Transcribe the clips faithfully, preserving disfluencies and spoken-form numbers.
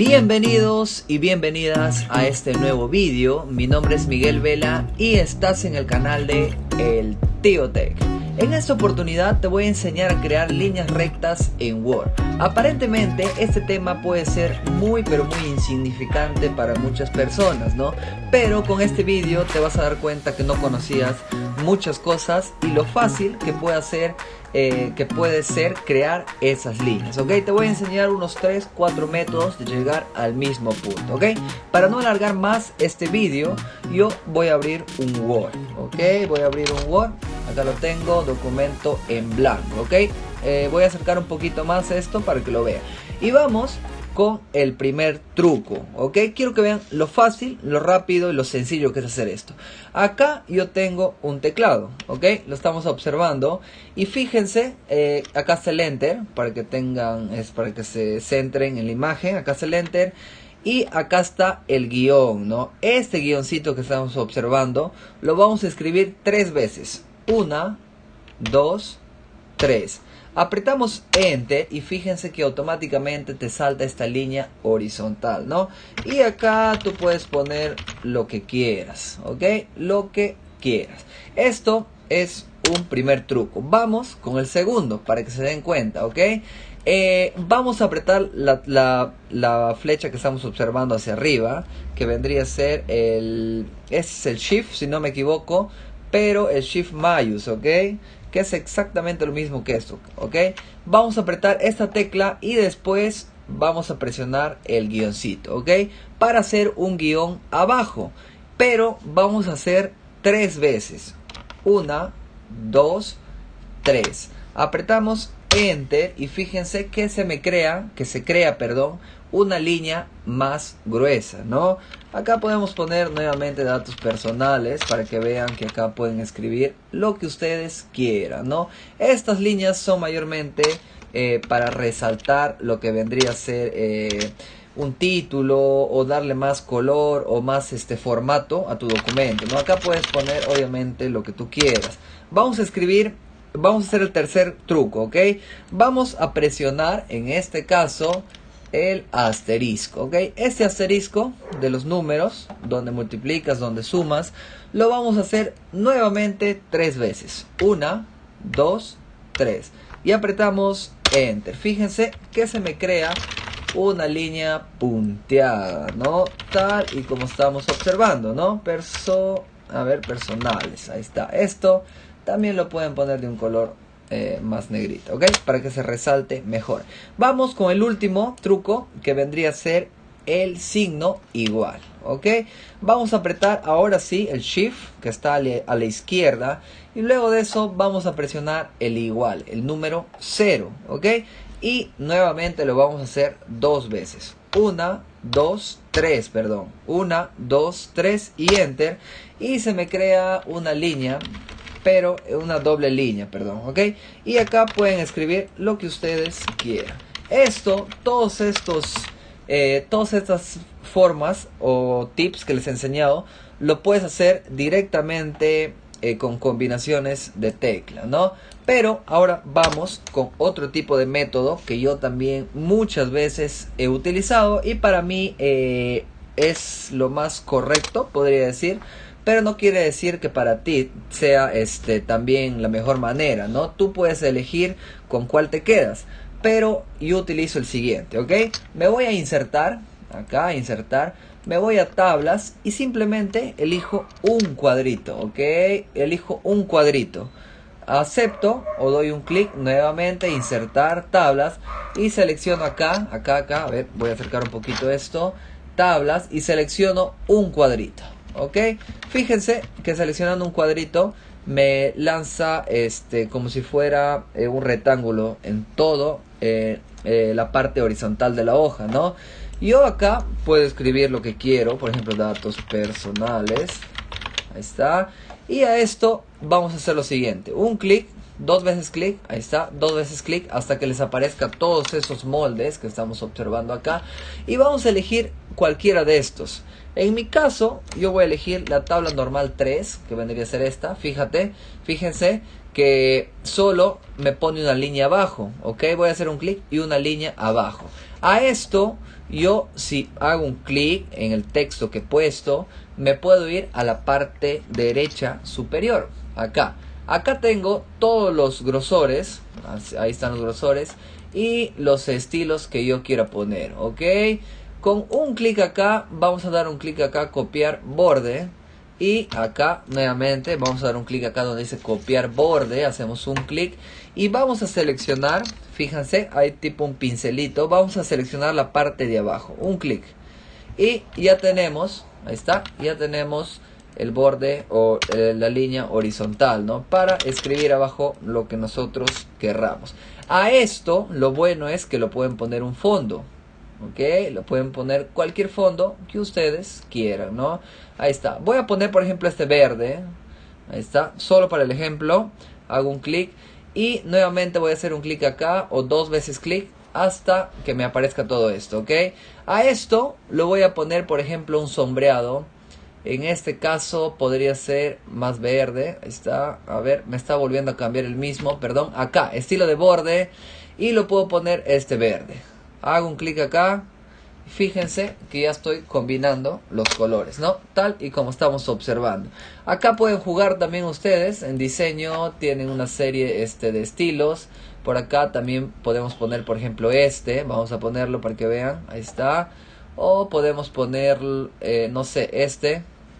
Bienvenidos y bienvenidas a este nuevo vídeo. Mi nombre es Miguel Vela y estás en el canal de El Tío Tech. En esta oportunidad te voy a enseñar a crear líneas rectas en Word. Aparentemente este tema puede ser muy pero muy insignificante para muchas personas, ¿no? Pero con este vídeo te vas a dar cuenta que no conocías muchas cosas y lo fácil que puede hacer eh, que puede ser crear esas líneas, ¿ok? Te voy a enseñar unos tres cuatro métodos de llegar al mismo punto, ¿ok? Para no alargar más este vídeo, yo voy a abrir un Word, ¿ok? Voy a abrir un Word, acá lo tengo, documento en blanco, ¿ok? Eh, voy a acercar un poquito más esto para que lo vean. Y vamos con el primer truco, ¿ok? Quiero que vean lo fácil, lo rápido y lo sencillo que es hacer esto. Acá yo tengo un teclado, ¿ok? Lo estamos observando y fíjense, eh, acá está el Enter para que tengan, es para que se centren en la imagen. Acá está el Enter y acá está el guión, ¿no? Este guioncito que estamos observando lo vamos a escribir tres veces. Una, dos, tres. Apretamos Enter y fíjense que automáticamente te salta esta línea horizontal, ¿no? Y acá tú puedes poner lo que quieras, ¿ok? Lo que quieras. Esto es un primer truco. Vamos con el segundo para que se den cuenta, ¿ok? Eh, vamos a apretar la, la, la flecha que estamos observando hacia arriba, que vendría a ser el... es el Shift, si no me equivoco, pero el Shift mayús, ¿ok? Que es exactamente lo mismo que esto, ¿ok? Vamos a apretar esta tecla y después vamos a presionar el guioncito, ¿ok? Para hacer un guión abajo, pero vamos a hacer tres veces. Una, dos, tres. Apretamos Enter y fíjense que se me crea, que se crea, perdón, una línea más gruesa, ¿no? Acá podemos poner nuevamente datos personales para que vean que acá pueden escribir lo que ustedes quieran, ¿no? Estas líneas son mayormente eh, para resaltar lo que vendría a ser eh, un título o darle más color o más este formato a tu documento, ¿no? Acá puedes poner obviamente lo que tú quieras. Vamos a escribir, vamos a hacer el tercer truco, ¿ok? Vamos a presionar en este caso el asterisco, ¿ok? Este asterisco de los números, donde multiplicas, donde sumas, lo vamos a hacer nuevamente tres veces. Una, dos, tres. Y apretamos Enter. Fíjense que se me crea una línea punteada, ¿no? Tal y como estamos observando, ¿no? Perso... A ver, personales. Ahí está. Esto también lo pueden poner de un color Eh, más negrito, ¿ok? Para que se resalte mejor. Vamos con el último truco, que vendría a ser el signo igual, ¿ok? Vamos a apretar ahora sí el Shift, que está a la, a la izquierda, y luego de eso vamos a presionar el igual, el número cero, ¿ok? Y nuevamente lo vamos a hacer dos veces. Una, dos, tres, perdón. Una, dos, tres y Enter. Y se me crea una línea, pero una doble línea, perdón, ¿ok? Y acá pueden escribir lo que ustedes quieran. Esto, todos estos, eh, todas estas formas o tips que les he enseñado, lo puedes hacer directamente eh, con combinaciones de tecla, ¿no? Pero ahora vamos con otro tipo de método que yo también muchas veces he utilizado y para mí eh, es lo más correcto, podría decir. Pero no quiere decir que para ti sea este también la mejor manera, ¿no? Tú puedes elegir con cuál te quedas. Pero yo utilizo el siguiente, ¿ok? Me voy a insertar, acá insertar, me voy a tablas y simplemente elijo un cuadrito, ¿ok? Elijo un cuadrito. Acepto o doy un clic nuevamente, insertar tablas y selecciono acá, acá, acá, a ver, voy a acercar un poquito esto, tablas y selecciono un cuadrito. Ok, fíjense que seleccionando un cuadrito me lanza este como si fuera eh, un rectángulo en todo eh, eh, la parte horizontal de la hoja, ¿no? Yo acá puedo escribir lo que quiero, por ejemplo datos personales, ahí está, y a esto vamos a hacer lo siguiente, un clic, dos veces clic, ahí está, dos veces clic hasta que les aparezca todos esos moldes que estamos observando acá y vamos a elegir cualquiera de estos. En mi caso, yo voy a elegir la tabla normal tres, que vendría a ser esta. Fíjate, fíjense que solo me pone una línea abajo, ¿ok? Voy a hacer un clic y una línea abajo. A esto yo si hago un clic en el texto que he puesto, me puedo ir a la parte derecha superior, acá. Acá tengo todos los grosores, ahí están los grosores, y los estilos que yo quiera poner, ¿ok? Con un clic acá, vamos a dar un clic acá, copiar borde. Y acá nuevamente vamos a dar un clic acá donde dice copiar borde, hacemos un clic y vamos a seleccionar, fíjense, hay tipo un pincelito, vamos a seleccionar la parte de abajo, un clic. Y ya tenemos, ahí está, ya tenemos el borde o eh, la línea horizontal, ¿no? Para escribir abajo lo que nosotros querramos. A esto lo bueno es que lo pueden poner un fondo. Ok, lo pueden poner cualquier fondo que ustedes quieran, ¿no? Ahí está. Voy a poner, por ejemplo, este verde. Ahí está. Solo para el ejemplo. Hago un clic. Y nuevamente voy a hacer un clic acá. O dos veces clic. Hasta que me aparezca todo esto, ¿ok? A esto lo voy a poner, por ejemplo, un sombreado. En este caso podría ser más verde. Ahí está. A ver, me está volviendo a cambiar el mismo. Perdón. Acá, estilo de borde. Y lo puedo poner este verde. Hago un clic acá, fíjense que ya estoy combinando los colores, ¿no? Tal y como estamos observando. Acá pueden jugar también ustedes, en diseño tienen una serie este, de estilos. Por acá también podemos poner, por ejemplo, este, vamos a ponerlo para que vean, ahí está. O podemos poner, eh, no sé, este,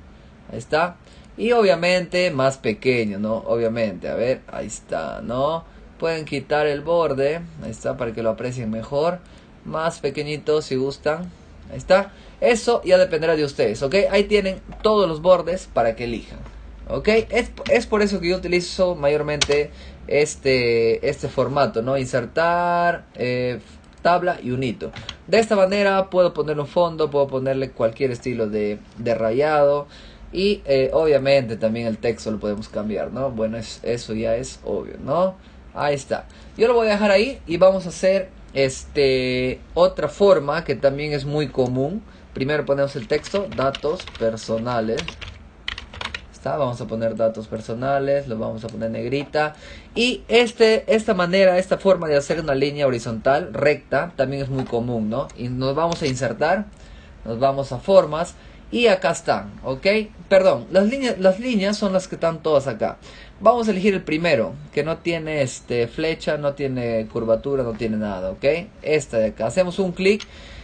ahí está. Y obviamente más pequeño, ¿no? Obviamente, a ver, ahí está, ¿no? Pueden quitar el borde, ahí está, para que lo aprecien mejor. Más pequeñito si gustan. Ahí está. Eso ya dependerá de ustedes, ¿ok? Ahí tienen todos los bordes para que elijan, ¿ok? Es, es por eso que yo utilizo mayormente este, este formato, ¿no? Insertar, eh, tabla y un hito. De esta manera puedo poner un fondo, puedo ponerle cualquier estilo de, de rayado. Y eh, obviamente también el texto lo podemos cambiar, ¿no? Bueno, es, eso ya es obvio, ¿no? Ahí está. Yo lo voy a dejar ahí y vamos a hacer este otra forma que también es muy común. Primero ponemos el texto, datos personales. Está, vamos a poner datos personales, lo vamos a poner negrita. Y este, esta manera, esta forma de hacer una línea horizontal, recta, también es muy común, ¿no? Y nos vamos a insertar, nos vamos a formas. Y acá están, ¿ok? Perdón, las líneas, las líneas son las que están todas acá. Vamos a elegir el primero, que no tiene este, flecha, no tiene curvatura, no tiene nada, ¿ok? Esta de acá. Hacemos un clic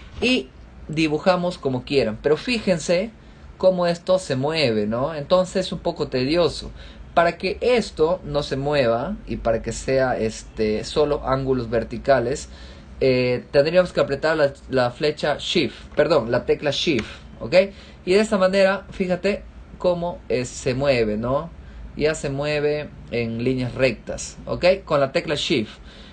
y dibujamos como quieran. Pero fíjense cómo esto se mueve, ¿no? Entonces es un poco tedioso. Para que esto no se mueva y para que sea este, solo ángulos verticales, eh, tendríamos que apretar la, la flecha Shift, perdón, la tecla Shift, ¿ok? Y de esta manera, fíjate cómo es, se mueve, ¿no? Ya se mueve en líneas rectas, ¿ok? Con la tecla Shift.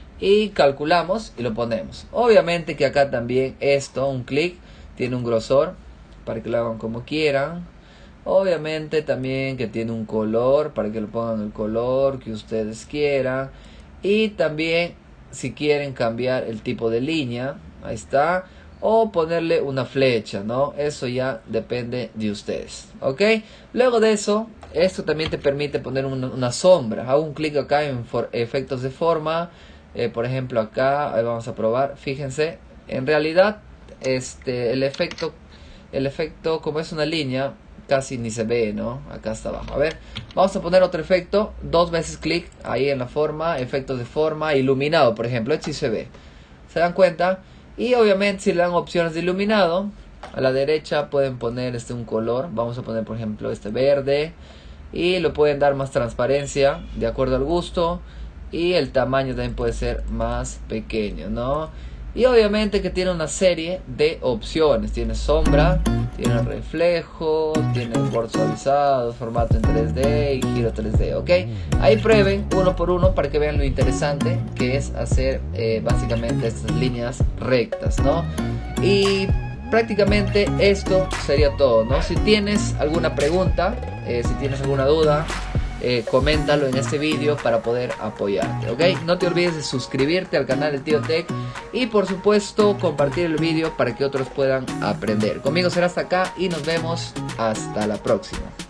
Y calculamos y lo ponemos. Obviamente que acá también esto, un clic, tiene un grosor para que lo hagan como quieran. Obviamente también que tiene un color para que lo pongan el color que ustedes quieran. Y también si quieren cambiar el tipo de línea, ahí está. O ponerle una flecha, ¿no? Eso ya depende de ustedes, ¿ok? Luego de eso, esto también te permite poner una, una sombra. Hago un clic acá en for, efectos de forma. Eh, por ejemplo acá, ahí vamos a probar. Fíjense, en realidad este, el efecto, el efecto como es una línea, casi ni se ve, ¿no? Acá está abajo. A ver, vamos a poner otro efecto. Dos veces clic ahí en la forma, efectos de forma, iluminado, por ejemplo. Este sí se ve. ¿Se dan cuenta? Y obviamente si le dan opciones de iluminado, a la derecha pueden poner este un color. Vamos a poner por ejemplo este verde. Y lo pueden dar más transparencia de acuerdo al gusto. Y el tamaño también puede ser más pequeño, ¿no? Y obviamente que tiene una serie de opciones. Tiene sombra, tiene reflejo, tiene borde suavizado, formato en tres D y giro tres D, ¿ok? Ahí prueben uno por uno para que vean lo interesante que es hacer eh, básicamente estas líneas rectas, ¿no? Y prácticamente esto sería todo, ¿no? Si tienes alguna pregunta, eh, si tienes alguna duda, Eh, coméntalo en este vídeo para poder apoyarte, ¿ok? No te olvides de suscribirte al canal de Tío Tech y por supuesto compartir el vídeo para que otros puedan aprender. Conmigo será hasta acá y nos vemos hasta la próxima.